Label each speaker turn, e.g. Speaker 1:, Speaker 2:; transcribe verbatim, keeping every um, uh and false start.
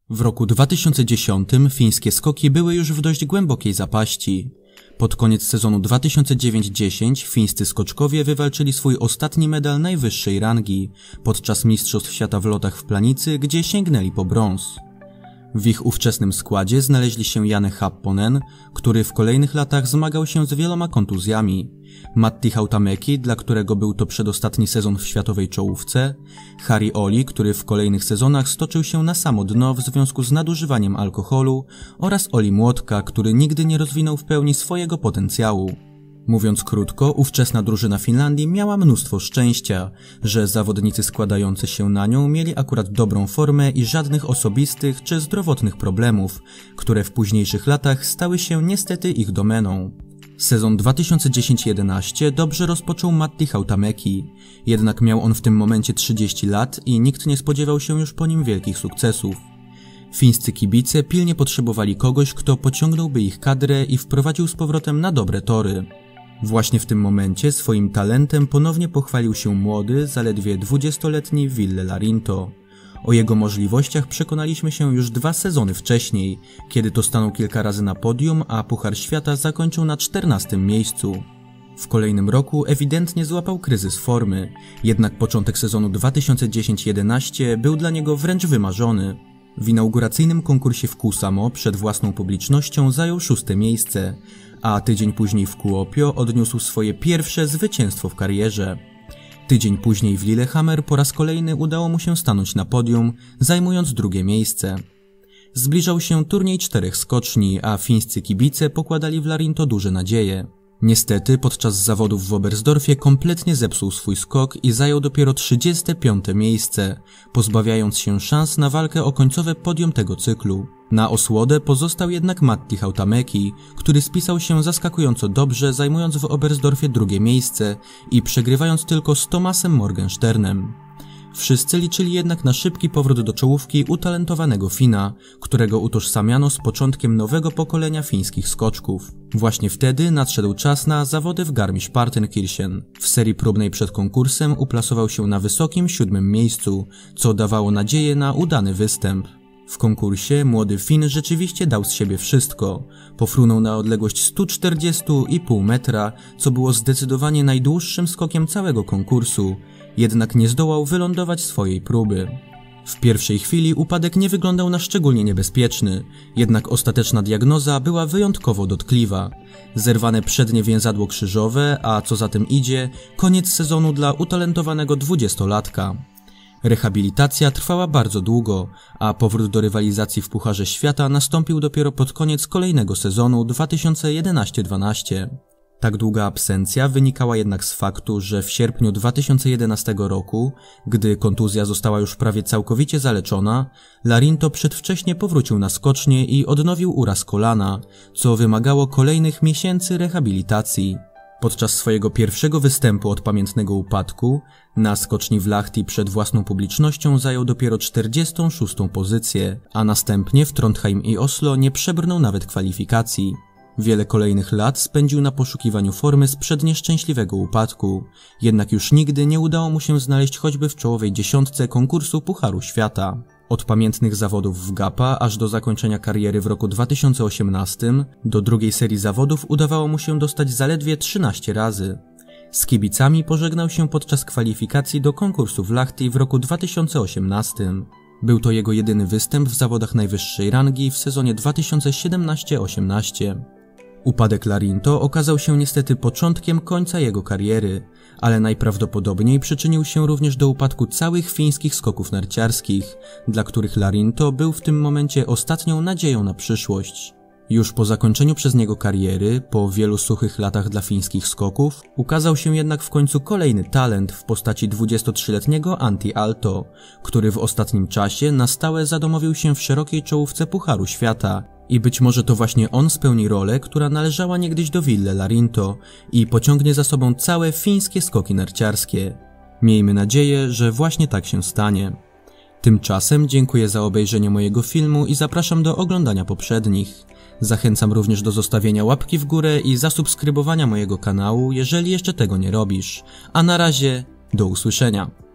Speaker 1: W roku dwa tysiące dziesiątym fińskie skoki były już w dość głębokiej zapaści. Pod koniec sezonu dwa tysiące dziewięć dziesięć fińscy skoczkowie wywalczyli swój ostatni medal najwyższej rangi podczas Mistrzostw Świata w lotach w Planicy, gdzie sięgnęli po brąz. W ich ówczesnym składzie znaleźli się Janne Happonen, który w kolejnych latach zmagał się z wieloma kontuzjami, Matti Hautamäki, dla którego był to przedostatni sezon w światowej czołówce, Harri Oli, który w kolejnych sezonach stoczył się na samo dno w związku z nadużywaniem alkoholu, oraz Oli Młotka, który nigdy nie rozwinął w pełni swojego potencjału. Mówiąc krótko, ówczesna drużyna Finlandii miała mnóstwo szczęścia, że zawodnicy składający się na nią mieli akurat dobrą formę i żadnych osobistych czy zdrowotnych problemów, które w późniejszych latach stały się niestety ich domeną. Sezon dwa tysiące dziesięć jedenaście dobrze rozpoczął Matti Hautamäki, jednak miał on w tym momencie trzydzieści lat i nikt nie spodziewał się już po nim wielkich sukcesów. Fińscy kibice pilnie potrzebowali kogoś, kto pociągnąłby ich kadrę i wprowadził z powrotem na dobre tory. Właśnie w tym momencie swoim talentem ponownie pochwalił się młody, zaledwie dwudziestoletni Ville Larinto. O jego możliwościach przekonaliśmy się już dwa sezony wcześniej, kiedy to stanął kilka razy na podium, a Puchar Świata zakończył na czternastym miejscu. W kolejnym roku ewidentnie złapał kryzys formy, jednak początek sezonu dwa tysiące dziesięć jedenaście był dla niego wręcz wymarzony. W inauguracyjnym konkursie w Kuusamo przed własną publicznością zajął szóste miejsce, a tydzień później w Kuopio odniósł swoje pierwsze zwycięstwo w karierze. Tydzień później w Lillehammer po raz kolejny udało mu się stanąć na podium, zajmując drugie miejsce. Zbliżał się turniej czterech skoczni, a fińscy kibice pokładali w Larinto duże nadzieje. Niestety podczas zawodów w Oberstdorfie kompletnie zepsuł swój skok i zajął dopiero trzydzieste piąte miejsce, pozbawiając się szans na walkę o końcowe podium tego cyklu. Na osłodę pozostał jednak Matti Hautamäki, który spisał się zaskakująco dobrze, zajmując w Oberstdorfie drugie miejsce i przegrywając tylko z Thomasem Morgensternem. Wszyscy liczyli jednak na szybki powrót do czołówki utalentowanego Fina, którego utożsamiano z początkiem nowego pokolenia fińskich skoczków. Właśnie wtedy nadszedł czas na zawody w Garmisch-Partenkirchen. W serii próbnej przed konkursem uplasował się na wysokim siódmym miejscu, co dawało nadzieję na udany występ. W konkursie młody Fin rzeczywiście dał z siebie wszystko. Pofrunął na odległość sto czterdzieści i pół metra, co było zdecydowanie najdłuższym skokiem całego konkursu, jednak nie zdołał wylądować swojej próby. W pierwszej chwili upadek nie wyglądał na szczególnie niebezpieczny, jednak ostateczna diagnoza była wyjątkowo dotkliwa. Zerwane przednie więzadło krzyżowe, a co za tym idzie, koniec sezonu dla utalentowanego dwudziestolatka. Rehabilitacja trwała bardzo długo, a powrót do rywalizacji w Pucharze Świata nastąpił dopiero pod koniec kolejnego sezonu dwa tysiące jedenaście dwanaście. Tak długa absencja wynikała jednak z faktu, że w sierpniu dwa tysiące jedenastego roku, gdy kontuzja została już prawie całkowicie zaleczona, Larinto przedwcześnie powrócił na skocznię i odnowił uraz kolana, co wymagało kolejnych miesięcy rehabilitacji. Podczas swojego pierwszego występu od pamiętnego upadku, na skoczni w Lahti przed własną publicznością zajął dopiero czterdziestą szóstą pozycję, a następnie w Trondheim i Oslo nie przebrnął nawet kwalifikacji. Wiele kolejnych lat spędził na poszukiwaniu formy sprzed nieszczęśliwego upadku, jednak już nigdy nie udało mu się znaleźć choćby w czołowej dziesiątce konkursu Pucharu Świata. Od pamiętnych zawodów w Gapa aż do zakończenia kariery w roku dwa tysiące osiemnastym do drugiej serii zawodów udawało mu się dostać zaledwie trzynaście razy. Z kibicami pożegnał się podczas kwalifikacji do konkursu w Lahti w roku dwa tysiące osiemnastym. Był to jego jedyny występ w zawodach najwyższej rangi w sezonie dwa tysiące siedemnaście osiemnaście. Upadek Larinto okazał się niestety początkiem końca jego kariery, ale najprawdopodobniej przyczynił się również do upadku całych fińskich skoków narciarskich, dla których Larinto był w tym momencie ostatnią nadzieją na przyszłość. Już po zakończeniu przez niego kariery, po wielu suchych latach dla fińskich skoków, ukazał się jednak w końcu kolejny talent w postaci dwudziestotrzyletniego Antti Aalto, który w ostatnim czasie na stałe zadomowił się w szerokiej czołówce Pucharu Świata i być może to właśnie on spełni rolę, która należała niegdyś do Ville Larinto i pociągnie za sobą całe fińskie skoki narciarskie. Miejmy nadzieję, że właśnie tak się stanie. Tymczasem dziękuję za obejrzenie mojego filmu i zapraszam do oglądania poprzednich. Zachęcam również do zostawienia łapki w górę i zasubskrybowania mojego kanału, jeżeli jeszcze tego nie robisz. A na razie, do usłyszenia.